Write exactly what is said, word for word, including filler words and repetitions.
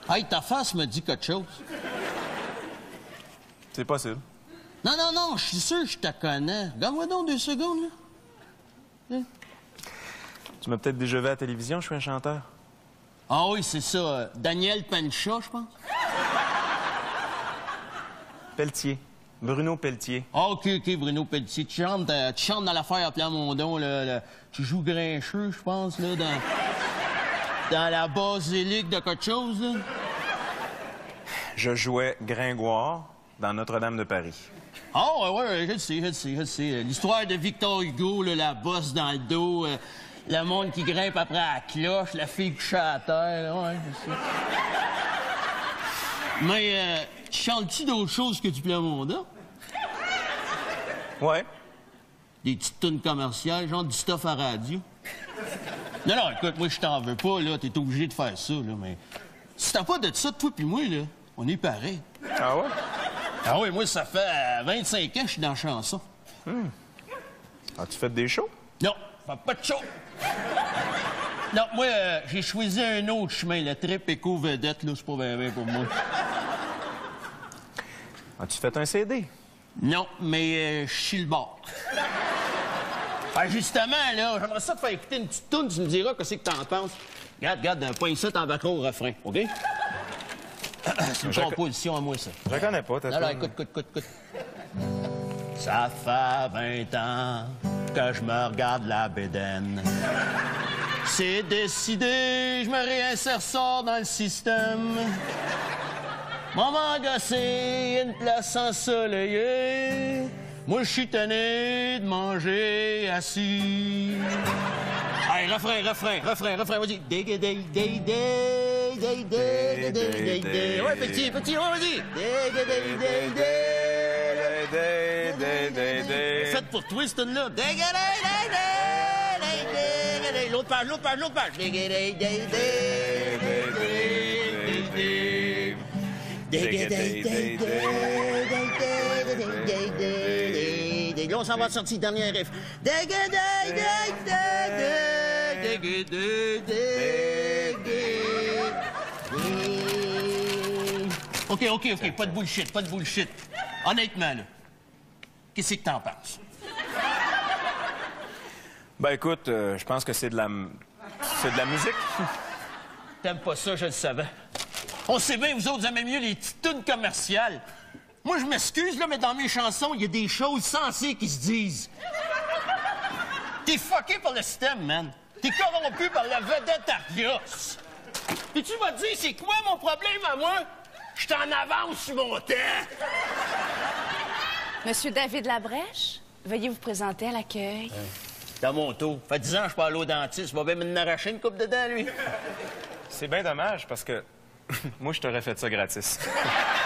Hey, ta face me dit quelque chose. C'est possible. Non, non, non, je suis sûr que je te connais. Regarde-moi donc deux secondes, là. Tu m'as peut-être déjà vu à la télévision, je suis un chanteur. Ah oui, c'est ça. euh, Daniel Pancha, je pense. Pelletier. Bruno Pelletier. Ah, OK, OK, Bruno Pelletier. Tu chantes, euh, tu chantes dans l'affaire à Plamondon, là, là. Tu joues grincheux, je pense, là, dans... dans la basilique de quelque chose, là. Je jouais Gringoire dans Notre-Dame de Paris. Ah, ouais, ouais, je le sais, je le sais, je le sais. L'histoire de Victor Hugo, là, la bosse dans le dos, euh, le monde qui grimpe après la cloche, la fille couchée à terre, ouais, je sais. Mais, euh, chantes-tu d'autres choses que du Plamondon? Ouais. Des petites tunes commerciales, genre du stuff à radio? Non, non, écoute, moi, je t'en veux pas, là, t'es obligé de faire ça, là, mais... Si t'as pas de ça, toi puis moi, là, on est pareil. Ah ouais? Ah oui, moi, ça fait euh, vingt-cinq ans que je suis dans la chanson. Hum. As-tu fait des shows? Non, fais pas de show. Non, moi, euh, j'ai choisi un autre chemin, le trip éco-vedette, là, c'est pas bien bien pour moi. As-tu fait un C D? Non, mais euh, je suis le bord. Ben, justement, là, j'aimerais ça te faire écouter une petite toune, tu me diras qu'est-ce que t'en penses. Regarde, regarde, un point ça, t'en vas au refrain, OK? C'est une Je- composition à moi, ça. Je la connais pas, ta Non, non, toune. écoute, écoute, écoute, écoute. Ça fait vingt ans que je me regarde la bédaine. C'est décidé, je me réinsère ça dans le système. Maman gossé, une place ensoleillée. Moi, je suis tanné de manger assis. Hey, refrain, refrain, refrain, refrain, vas-y. Day, day, day, day, day, day, day, day, day. Ouais, petit, petit, ouais, vas-y. Day, day, day, day, day. Day, day, day, day. Faites pour toi, cette tune-là. Day, day, day, day, day, day, day. L'autre page, l'autre page, l'autre page. Day, day, day, day, day, day, day, day. Day, day, day, day, day, day, day, day, day. Là, on s'en va sortir dernier riff. Day, day, day, day, day, day, day, day, day. OK, OK, OK, pas de bullshit, pas de bullshit. Honnêtement, là, qu'est-ce que t'en penses? Ben écoute, euh, je pense que c'est de la... C'est de la musique. T'aimes pas ça, je le savais. On sait bien, vous autres, vous aimez mieux les petites tunes commerciales. Moi, je m'excuse, là, mais dans mes chansons, il y a des choses sensées qui se disent. T'es fucké par le système, man. T'es corrompu par la vedette Arios. Et tu vas te dire, c'est quoi mon problème à moi? Je suis en avance sur mon temps. Monsieur David Labrèche, veuillez vous présenter à l'accueil. Dans mon tour. Fait dix ans que je suis pas allé au dentiste. Il va bien me arracher une coupe de dents, lui. C'est bien dommage parce que moi, je t'aurais fait ça gratis.